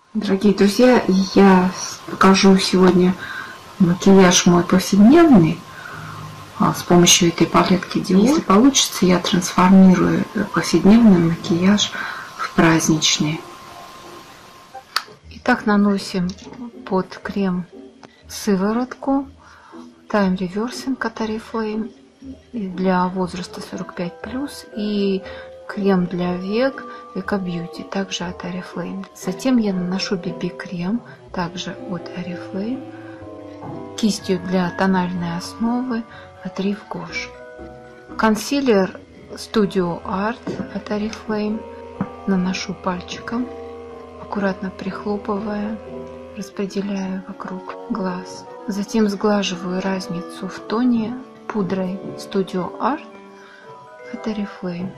Дорогие друзья, я покажу сегодня макияж мой повседневный с помощью этой палетки Dior. Если получится, я трансформирую повседневный макияж в праздничный. Итак, наносим под крем сыворотку Time Reversing от Oriflame для возраста 45+, и крем для век Eco Beauty, также от Oriflame. Затем я наношу BB-крем, также от Oriflame, кистью для тональной основы от Rive Gauche. Консилер Studio Art от Oriflame наношу пальчиком, аккуратно прихлопывая, распределяю вокруг глаз. Затем сглаживаю разницу в тоне пудрой Studio Art от Oriflame.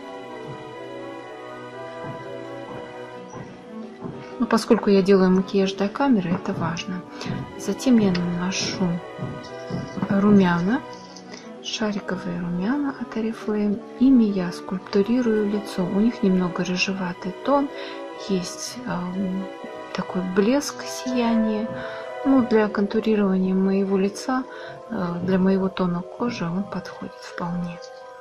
Но поскольку я делаю макияж для камеры, это важно. Затем я наношу румяна, шариковые румяна от Oriflame. Ими я скульптурирую лицо. У них немного рыжеватый тон, есть такой блеск, сияние. Ну, для контурирования моего лица, для моего тона кожи он подходит вполне.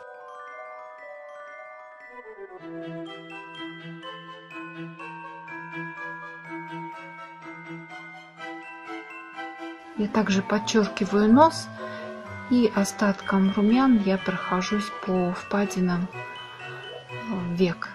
Я также подчеркиваю нос, и остатком румян я прохожусь по впадинам век.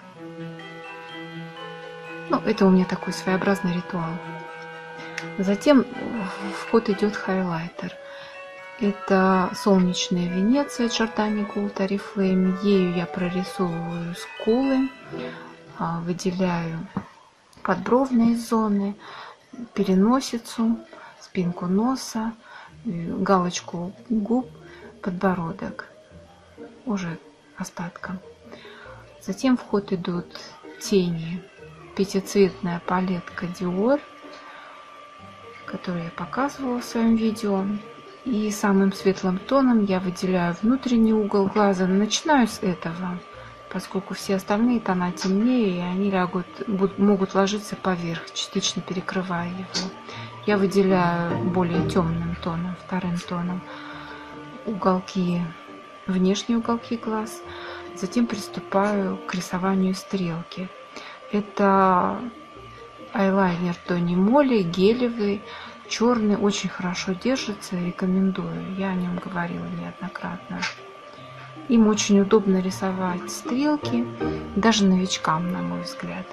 Ну, это у меня такой своеобразный ритуал. Затем в ход идет хайлайтер. Это солнечная Венеция Giordani Gold Oriflame. Ею я прорисовываю скулы, выделяю подбровные зоны, переносицу, спинку носа, галочку губ, подбородок уже остатком. Затем в ход идут тени. Пятицветная палетка Dior, которую я показывала в своем видео. И самым светлым тоном я выделяю внутренний угол глаза. Начинаю с этого, поскольку все остальные тона темнее, и они могут ложиться поверх, частично перекрывая его. Я выделяю более темным тоном, вторым тоном, уголки, внешние уголки глаз. Затем приступаю к рисованию стрелки. Это айлайнер Тони Моли, гелевый, черный, очень хорошо держится, рекомендую. Я о нем говорила неоднократно. Им очень удобно рисовать стрелки, даже новичкам, на мой взгляд.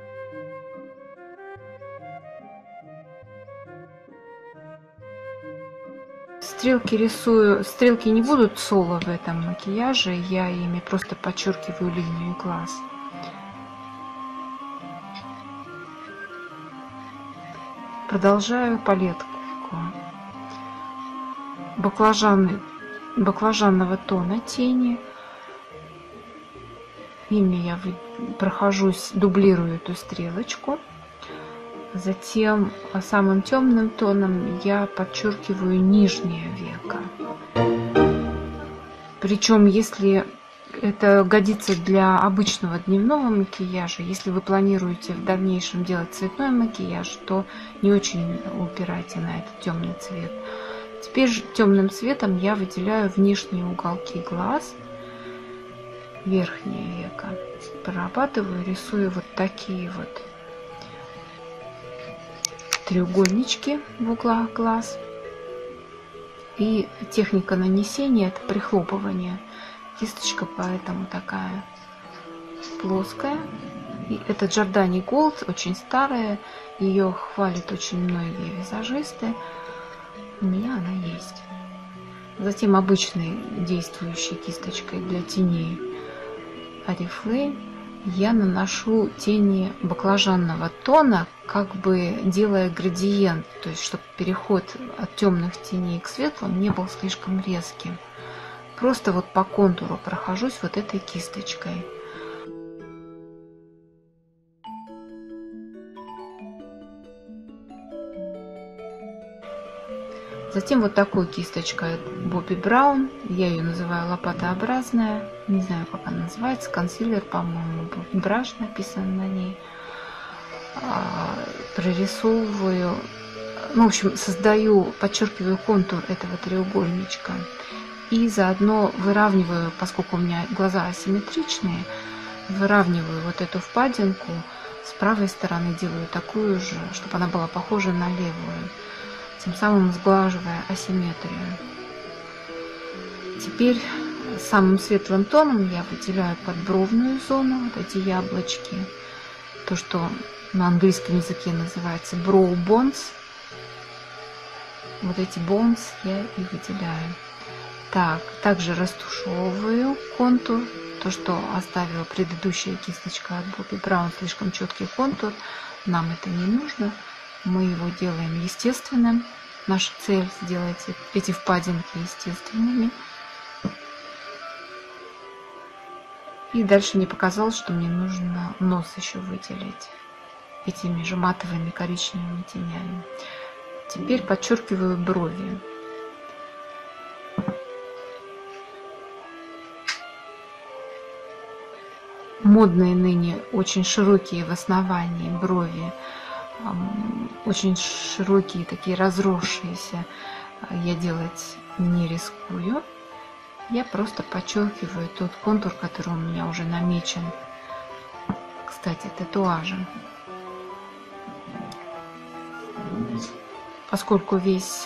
Стрелки рисую, стрелки не будут соло в этом макияже, я ими просто подчеркиваю линию глаз. Продолжаю палетку. Баклажанного тона тени. Ими я прохожусь, дублирую эту стрелочку. Затем самым темным тоном я подчеркиваю нижнее веко. Причем, если это годится для обычного дневного макияжа, если вы планируете в дальнейшем делать цветной макияж, то не очень упирайте на этот темный цвет. Теперь же темным цветом я выделяю внешние уголки глаз, верхнее веко. Прорабатываю, рисую вот такие вот треугольнички в углах глаз. И техника нанесения — это прихлопывание. Кисточка поэтому такая плоская. И это Giordani Gold, очень старая. Ее хвалят очень многие визажисты. У меня она есть. Затем обычной действующей кисточкой для теней Oriflame я наношу тени баклажанного тона, как бы делая градиент, то есть чтобы переход от темных теней к светлым не был слишком резким. Просто вот по контуру прохожусь вот этой кисточкой. Затем вот такой кисточкой Bobbi Brown, я ее называю лопатообразная, не знаю, как она называется, консилер, по-моему, браш написан на ней. прорисовываю, ну, в общем, создаю, подчеркиваю контур этого треугольничка и заодно выравниваю, поскольку у меня глаза асимметричные, выравниваю вот эту впадинку, с правой стороны делаю такую же, чтобы она была похожа на левую, тем самым сглаживая асимметрию. Теперь самым светлым тоном я выделяю подбровную зону, вот эти яблочки, то, что на английском языке называется brow bones. Вот эти bones я и выделяю. Так, также растушевываю контур, то, что оставила предыдущая кисточка от Bobbi Brown, слишком четкий контур, нам это не нужно, мы его делаем естественным. Наша цель сделать эти впадинки естественными. И дальше мне показалось, что мне нужно нос еще выделить этими же матовыми коричневыми тенями. Теперь подчеркиваю брови. Модные ныне очень широкие в основании брови, очень широкие, такие разросшиеся, я делать не рискую. Я просто подчеркиваю тот контур, который у меня уже намечен, кстати, татуажем. Поскольку весь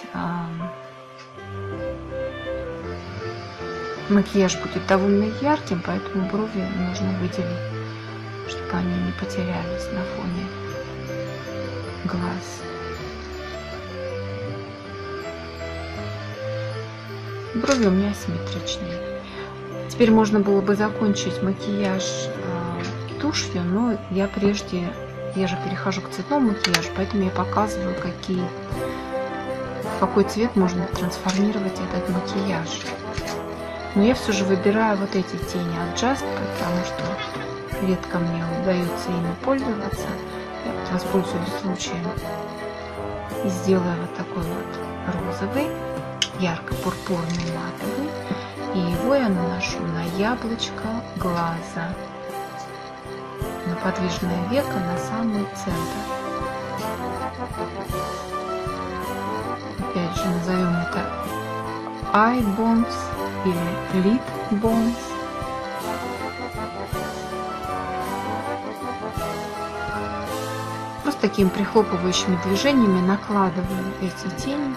макияж будет довольно ярким, поэтому брови нужно выделить, чтобы они не потерялись на фоне глаз. Брови у меня асимметричные. Теперь можно было бы закончить макияж тушью, но я же перехожу к цветному макияжу, поэтому я показываю, в какой цвет можно трансформировать этот макияж. Но я все же выбираю вот эти тени от Just, потому что редко мне удается ими пользоваться. Я воспользуюсь случаем и сделаю вот такой вот розовый, ярко-пурпурный матовый. И его я наношу на яблочко глаза, на подвижное веко, на самый центр. Опять же, назовем это eye bones или lid bones. Просто такими прихлопывающими движениями накладываю эти тени.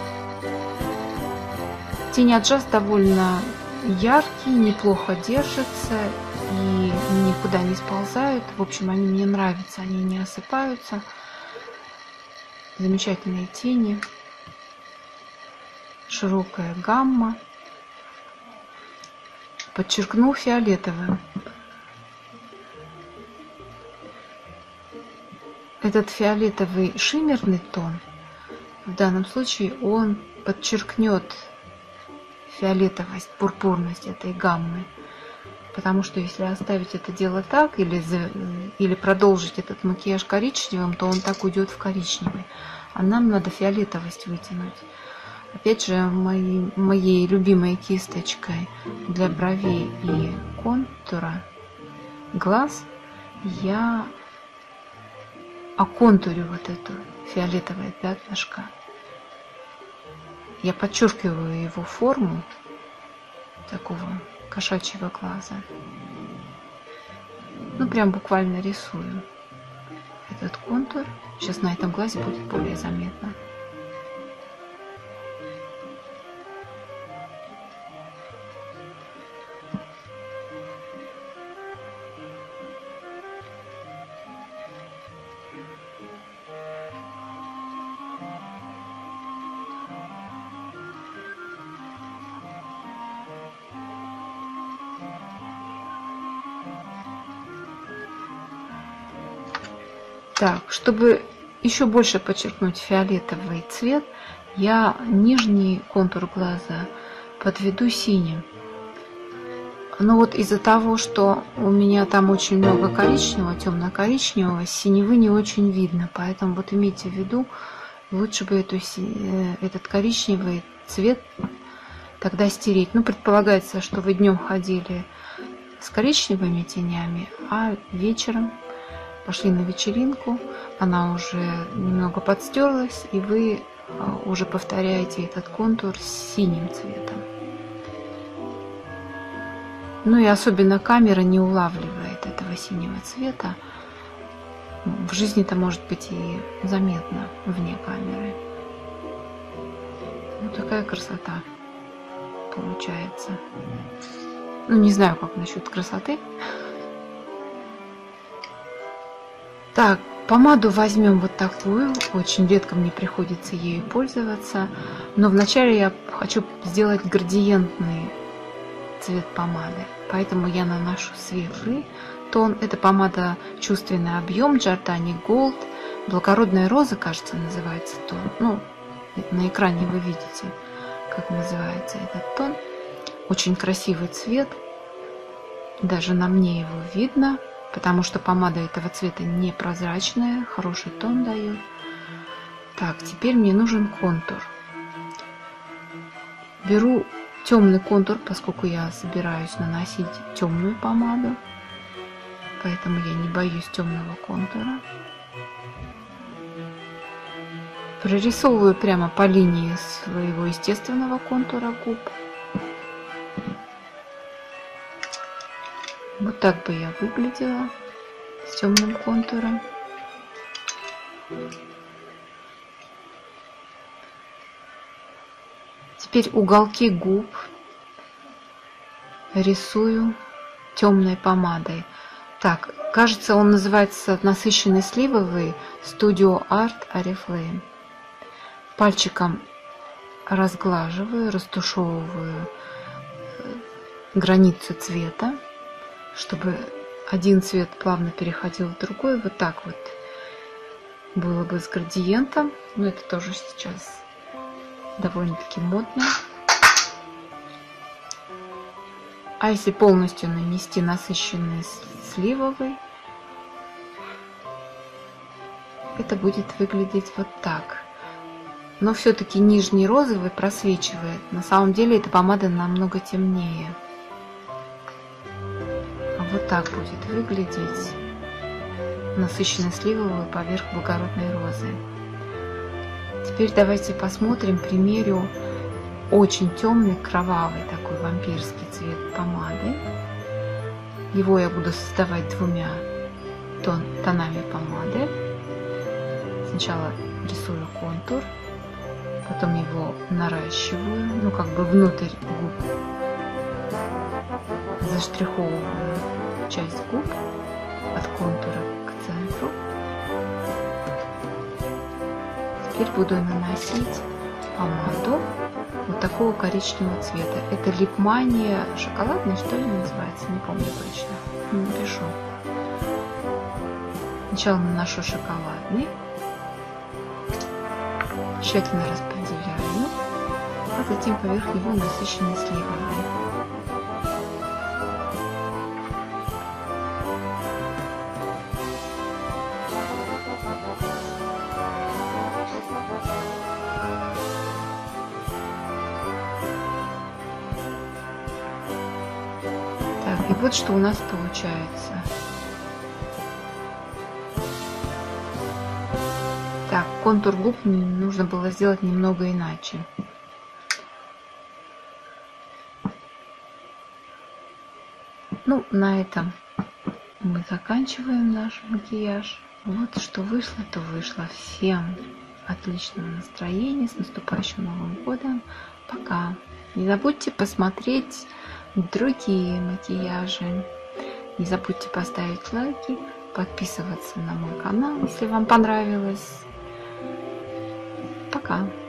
Тени от Just довольно яркие, неплохо держатся и никуда не сползают. В общем, они мне нравятся, они не осыпаются. Замечательные тени, широкая гамма. Подчеркну фиолетовым. Этот фиолетовый шиммерный тон, в данном случае он подчеркнет фиолетовость, пурпурность этой гаммы. Потому что если оставить это дело так, или продолжить этот макияж коричневым, то он так уйдет в коричневый. А нам надо фиолетовость вытянуть. Опять же, моей любимой кисточкой для бровей и контура глаз я оконтурю вот это фиолетовое пятнышко. Я подчеркиваю его форму такого кошачьего глаза. Ну, прям буквально рисую этот контур. Сейчас на этом глазе будет более заметно. Так, чтобы еще больше подчеркнуть фиолетовый цвет, я нижний контур глаза подведу синим. Но вот из-за того, что у меня там очень много коричневого, темно-коричневого, синевы не очень видно. Поэтому вот имейте в виду, лучше бы этот коричневый цвет тогда стереть. Ну, предполагается, что вы днем ходили с коричневыми тенями, а вечером пошли на вечеринку, она уже немного подстерлась, и вы уже повторяете этот контур с синим цветом. Ну и особенно камера не улавливает этого синего цвета. В жизни это может быть и заметно вне камеры. Вот такая красота получается. Ну, не знаю, как насчет красоты. Так, помаду возьмем вот такую. Очень редко мне приходится ею пользоваться. Но вначале я хочу сделать градиентный цвет помады. Поэтому я наношу светлый тон. Это помада «Чувственный объем» Giordani Gold. Благородная роза, кажется, называется тон. Ну, на экране вы видите, как называется этот тон. Очень красивый цвет. Даже на мне его видно, потому что помада этого цвета непрозрачная. Хороший тон дает. Так, теперь мне нужен контур. Беру темный контур, поскольку я собираюсь наносить темную помаду. Поэтому я не боюсь темного контура. Прорисовываю прямо по линии своего естественного контура губ. Вот так бы я выглядела с темным контуром. Теперь уголки губ рисую темной помадой. Так, кажется, он называется насыщенный сливовый Studio Art Oriflame. Пальчиком разглаживаю, растушевываю границу цвета, чтобы один цвет плавно переходил в другой. Вот так вот было бы с градиентом. Но это тоже сейчас довольно-таки модно. А если полностью нанести насыщенный сливовый, это будет выглядеть вот так. Но все-таки нижний розовый просвечивает. На самом деле эта помада намного темнее. Вот так будет выглядеть насыщенный сливовый поверх благородной розы. Теперь давайте посмотрим, примерю очень темный, кровавый, такой вампирский цвет помады. Его я буду создавать двумя тонами помады. Сначала рисую контур, потом его наращиваю, ну как бы внутрь губ. Заштриховываю часть губ от контура к центру. Теперь буду наносить помаду вот такого коричневого цвета. Это Липмания шоколадный, что ли, называется? Не помню точно. Не напишу. Сначала наношу шоколадный. Тщательно распределяю. А затем поверх него насыщенный сливовый. Так, и вот что у нас получается. Так, контур губ нужно было сделать немного иначе. Ну, на этом мы заканчиваем наш макияж. Вот что вышло, то вышло. Всем отличного настроения, с наступающим Новым годом. Пока. Не забудьте посмотреть другие макияжи. Не забудьте поставить лайки, подписываться на мой канал, если вам понравилось. Пока.